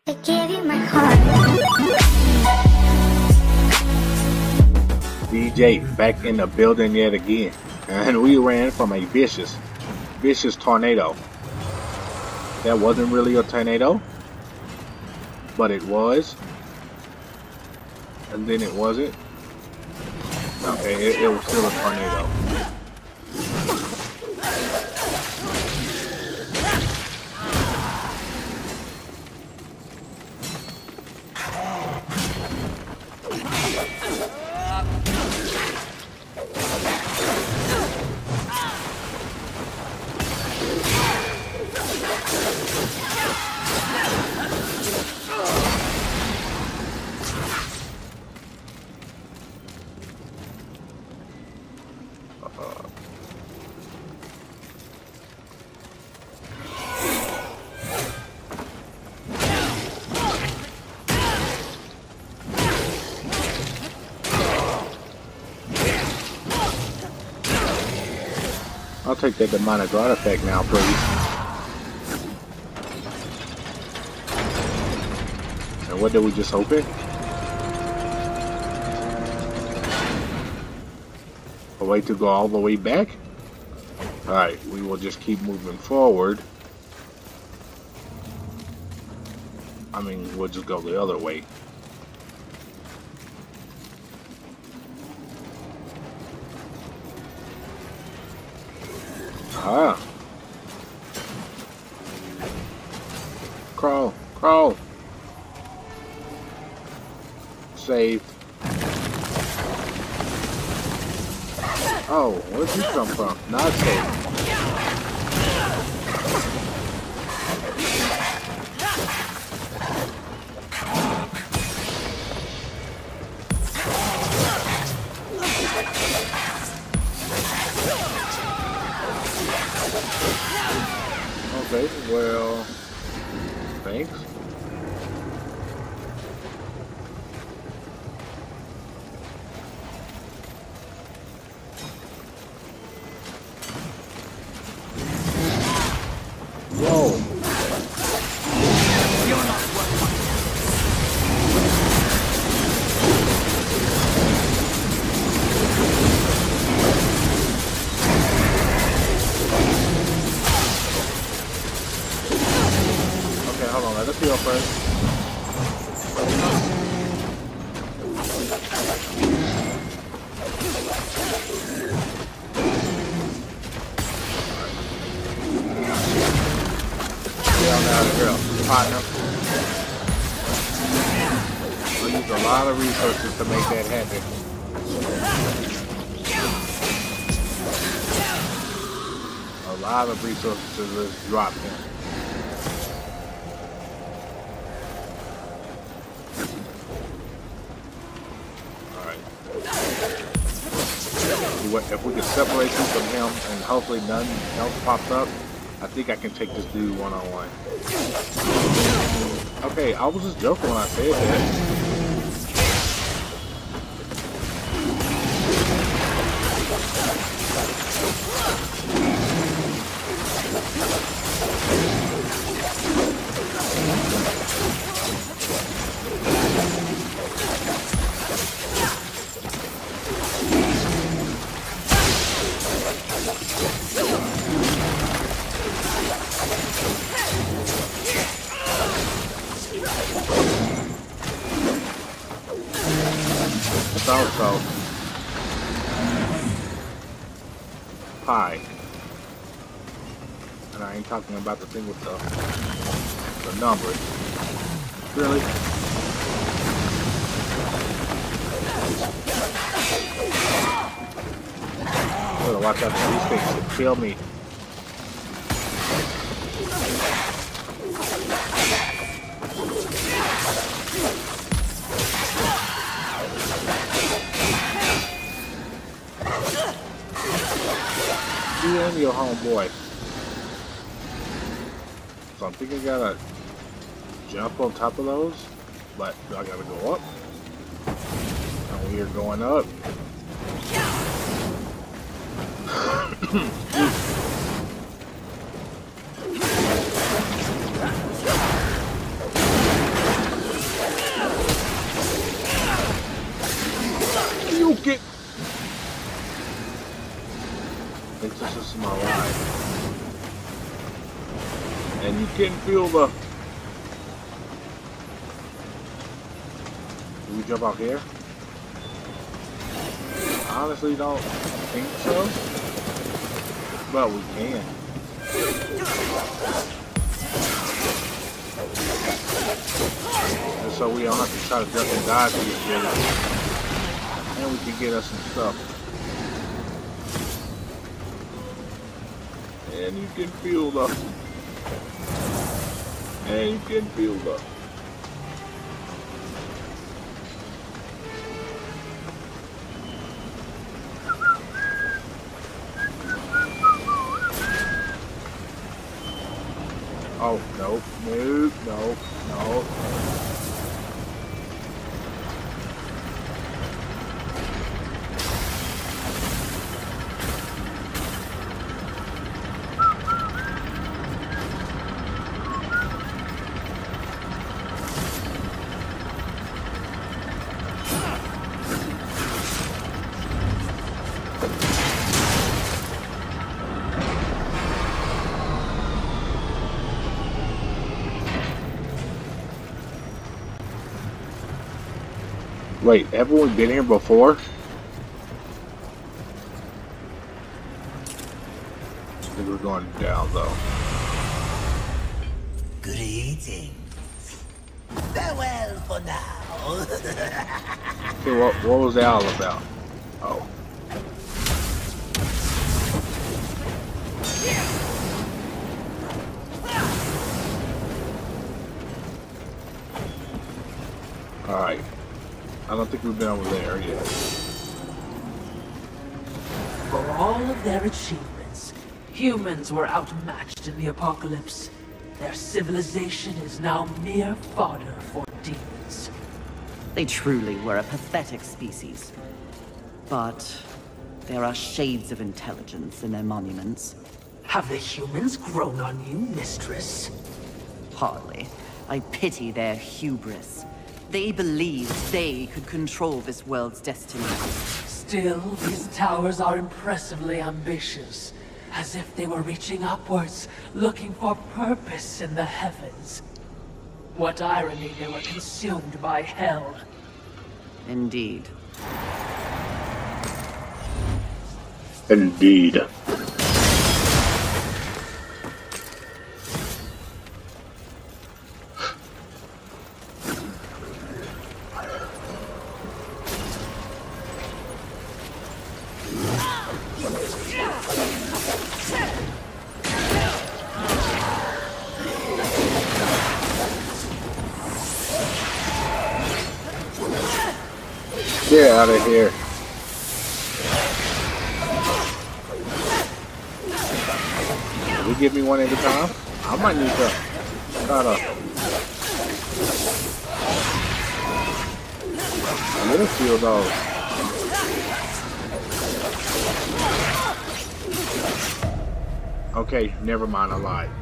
I gave you my heart. DJ back in the building yet again, and we ran from a vicious tornado. That wasn't really a tornado, but it was, and then it wasn't. Okay, it was still a tornado. I'll take that demonic artifact now, please. And what did we just open? A way to go all the way back? Alright, we will just keep moving forward. I mean, we'll just go the other way. Ah. Crawl, crawl. Save. Oh, where'd you come from? Not safe. Okay, well, thanks. Whoa. Hold on, let us heal first. Get on out of here, partner. We'll use a lot of resources to make that happen. A lot of resources to just drop him. If we can separate you from him and hopefully none else pops up, I think I can take this dude one-on-one. Okay, I was just joking when I said that. Also, pie, and I ain't talking about the thing with the numbers. Really? Better watch out for these things to kill me. You and your homeboy. So I'm thinking I gotta jump on top of those, but I gotta go up. And we are going up. can feel the... Do we jump out here? Honestly don't think so. But we can. And so we don't have to try to duck and dodge these things. And we can get us some stuff. And you can feel the... And you can feel the... Oh, no, no, no, no. Wait, haven't we been here before? I think we're going down though. Greetings. Farewell for now. Okay, what was that all about? Oh. Alright. I don't think we've been over there yet. For all of their achievements, humans were outmatched in the apocalypse. Their civilization is now mere fodder for demons. They truly were a pathetic species. But there are shades of intelligence in their monuments. Have the humans grown on you, mistress? Hardly. I pity their hubris. They believed they could control this world's destiny. Still, these towers are impressively ambitious. As if they were reaching upwards, looking for purpose in the heavens. What irony they were consumed by hell. Indeed. Indeed. Get out of here. Can you give me one at a time? I might need to try to... A little feel those. Okay, never mind, I lied.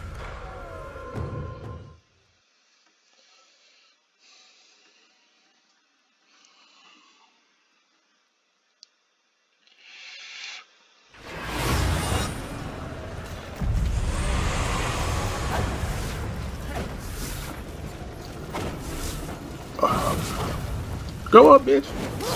Go up, bitch.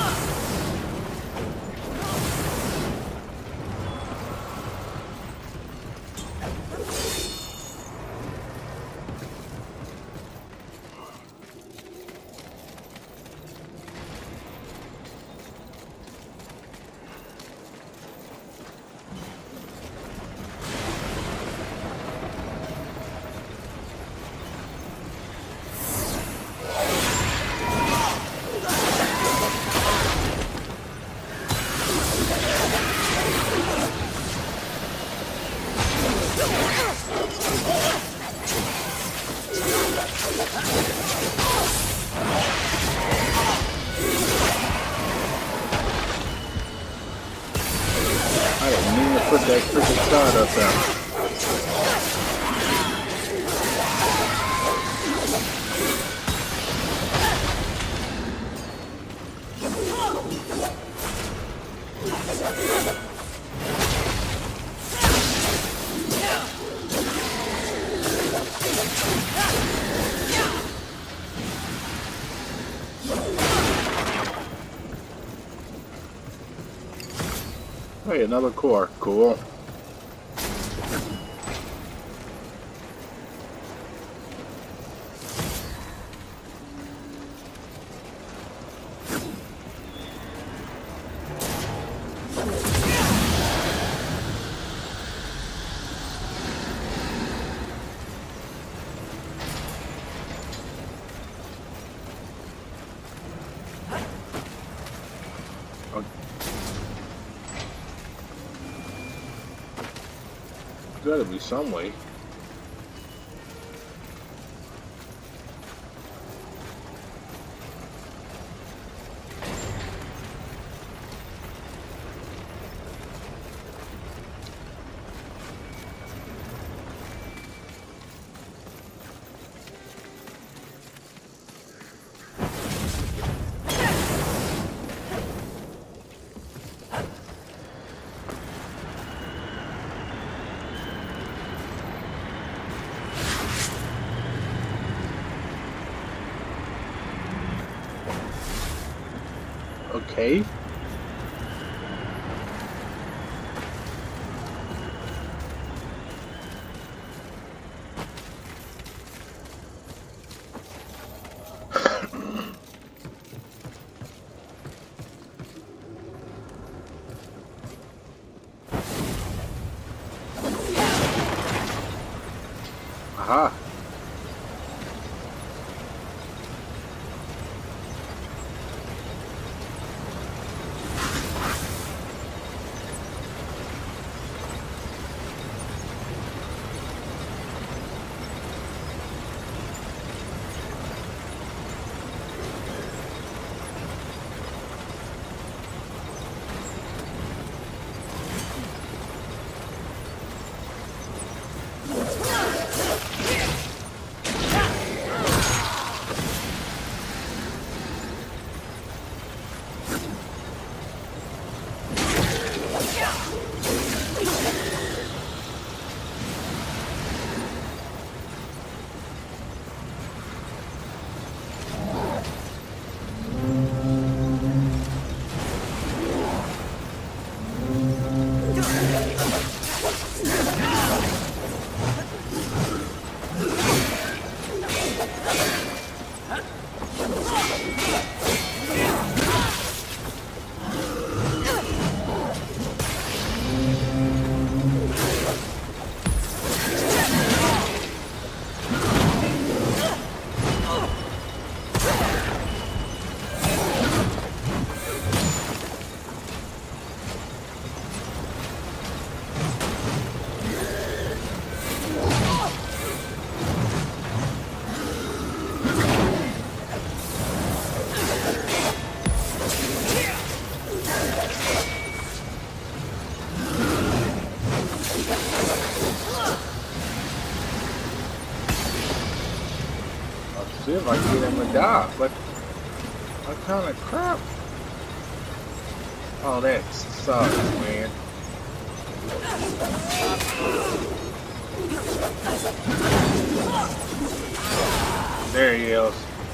Put that freaking shot up there. Hey, another core. Cool. Gotta be some way. Okay. Aha. See if I can get him to die, but what kind of crap? Oh, that sucks, man. There he is.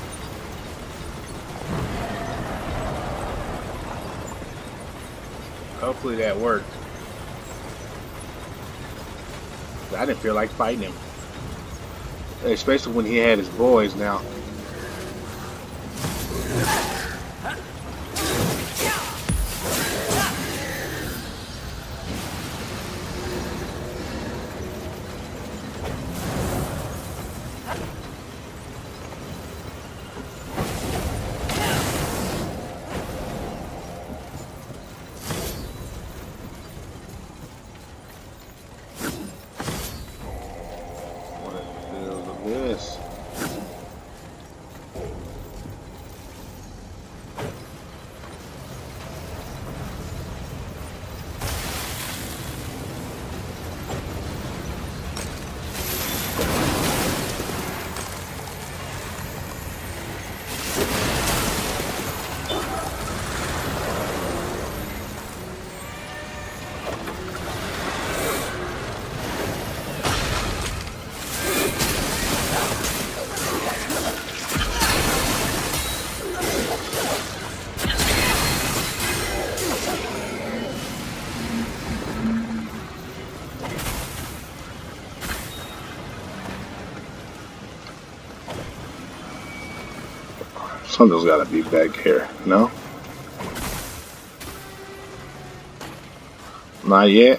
Hopefully that worked. I didn't feel like fighting him. Especially when he had his boys now. Something's gotta be back here, no? Not yet.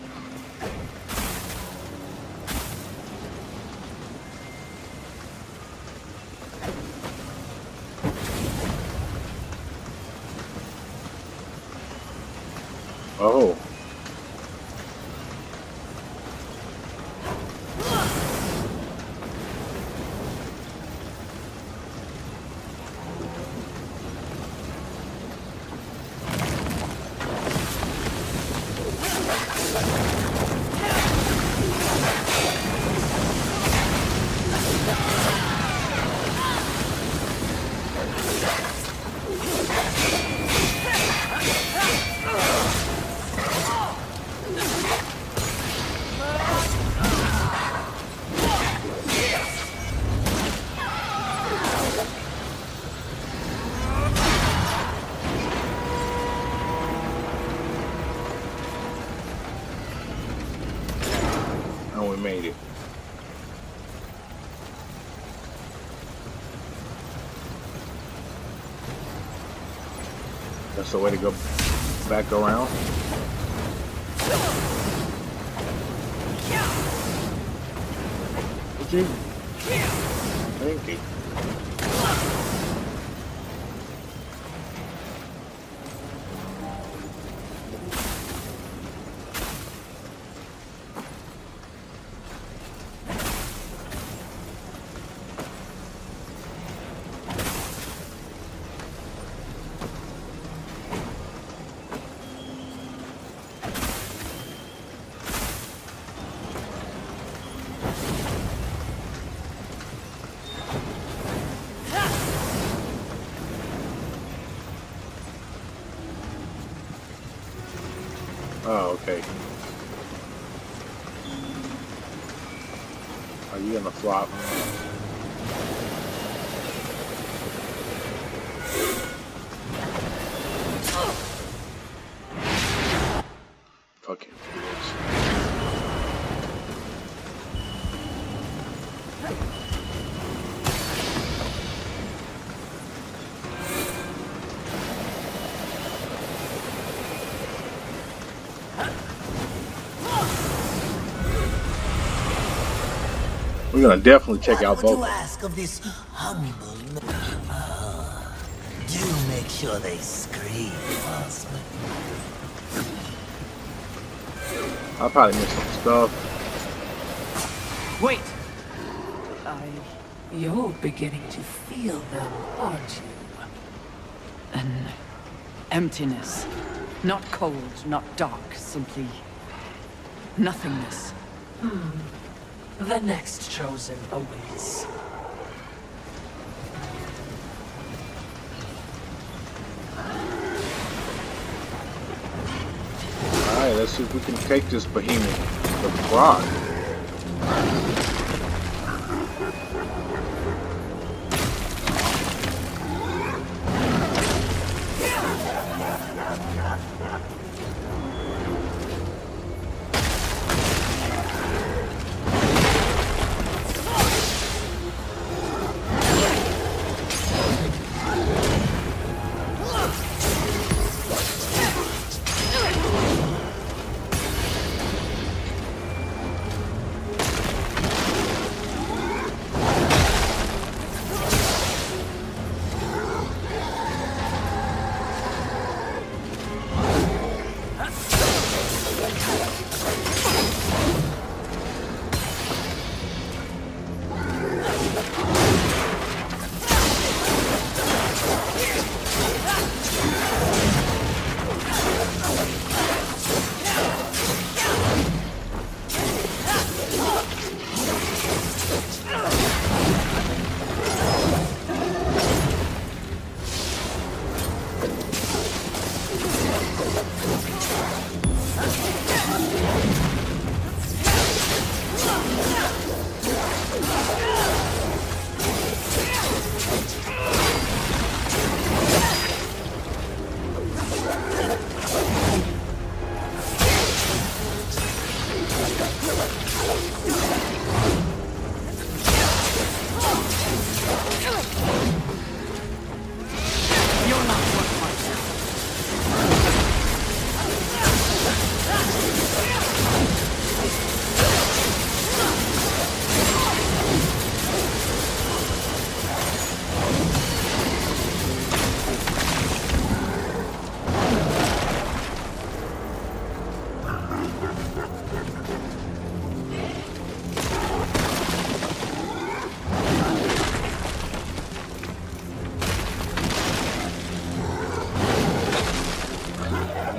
Oh. We made it. That's the way to go back around. Thank you. Oh, okay. Are you gonna flop? Fucking bitch. We're gonna definitely check out both. What would you ask of this humble? Do make sure they scream, Osman. I'll probably miss some stuff. Wait! You're beginning to feel them, aren't you? An emptiness. Not cold, not dark, simply nothingness. The next chosen awaits. Alright, let's see if we can take this behemoth, the rock.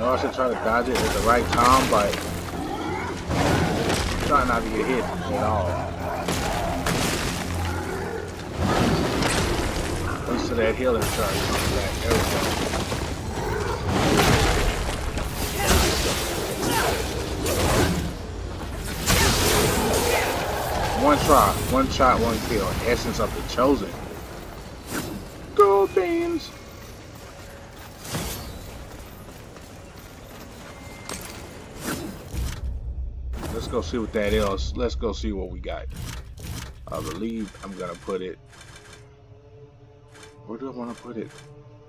know I should try to dodge it at the right time, but try not to get hit at all. Listen to that healing charge coming back. There we go. One try, one shot, one kill. Essence of the Chosen. Gold beans. Let's go see what that is. Let's go see what we got. I believe I'm gonna put it. Where do I want to put it?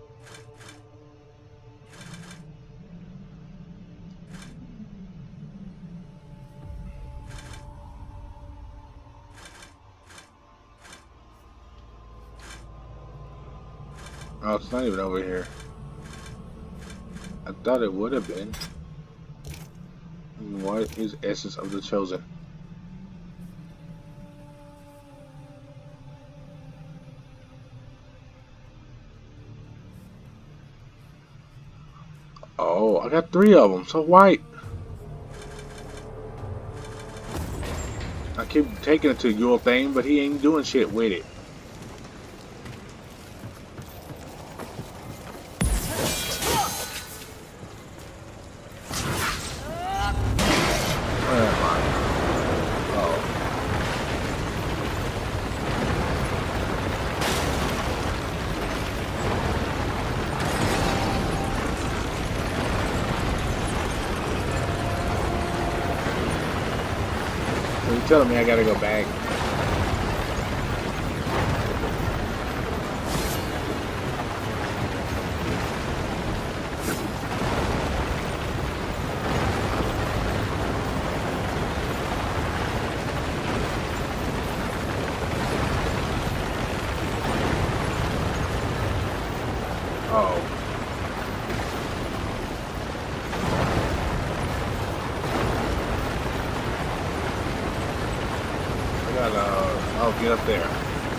Oh, it's not even over here. I thought it would have been. What is Essence of the Chosen? Oh, I got 3 of them. So white. I keep taking it to your thing, but he ain't doing shit with it. Telling me I gotta go back. Oh. I'll get up there.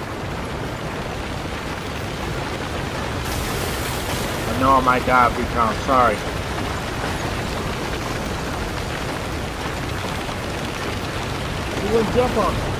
I know I might die a few times, sorry. You wouldn't jump on me.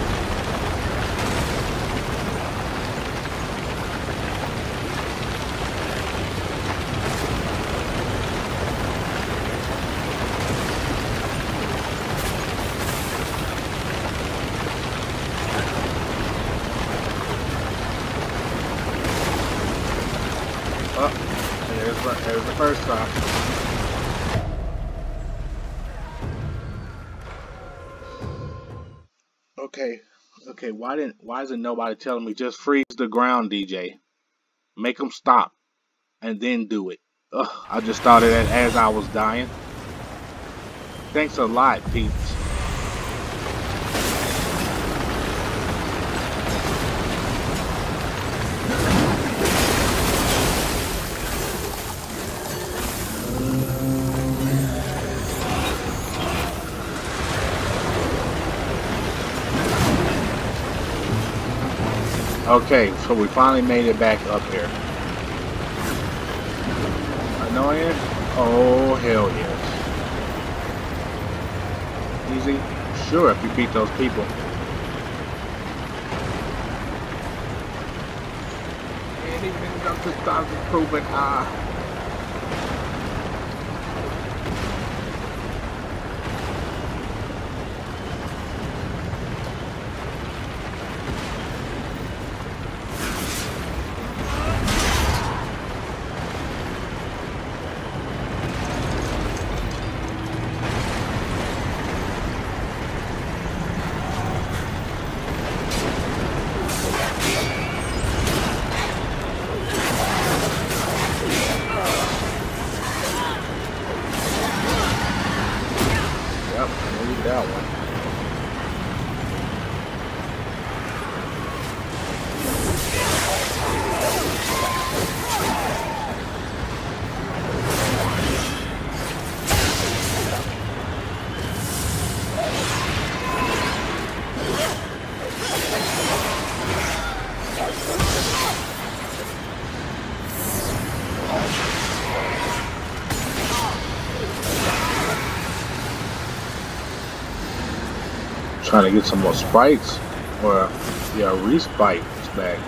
There's the first try. Okay, why isn't nobody telling me just freeze the ground, DJ? Make them stop and then do it. Ugh, I just thought of that as I was dying. Thanks a lot, peeps. Okay, so we finally made it back up here. Annoying? Oh, hell yes. Easy? Sure, if you beat those people. And even up to stop improving, trying to get some more sprites, or yeah, respite is back.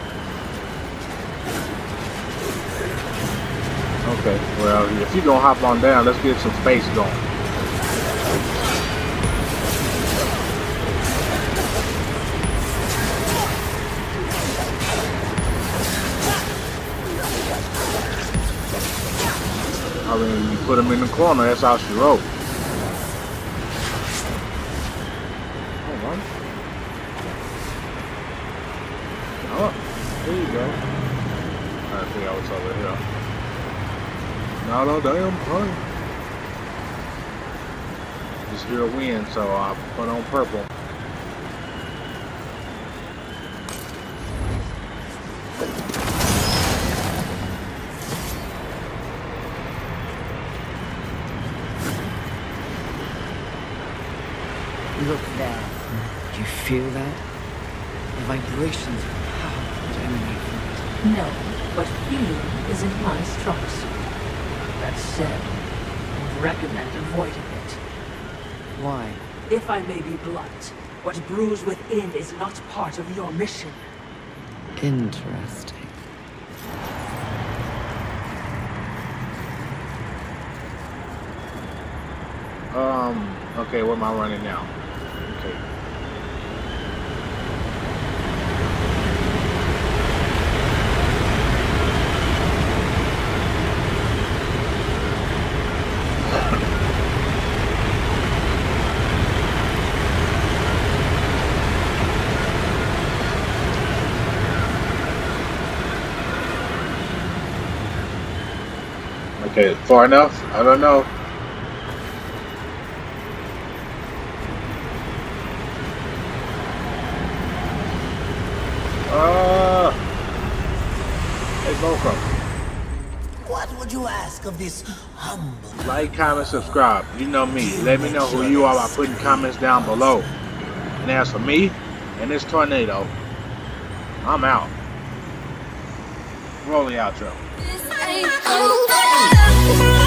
Okay, well, if you're gonna hop on down, let's get some space going. I mean, you put them in the corner, that's how she wrote. Oh, there you go. I think I was over here. Not a damn thing. Just hear a wind, so I put on purple. Look there. Do you feel that? The vibrations of power that emanate from it. No, but feeling isn't my strong suit. That said, I would recommend avoiding it. Why? If I may be blunt, what brews within is not part of your mission. Interesting. Okay, where am I running now? Okay. Okay, far enough? I don't know. Hey, Boko. What would you ask of this humble? Like, comment, subscribe. You know me. Let me know who you are by putting comments down below. And as for me and this tornado, I'm out. Roll the outro. This ain't over.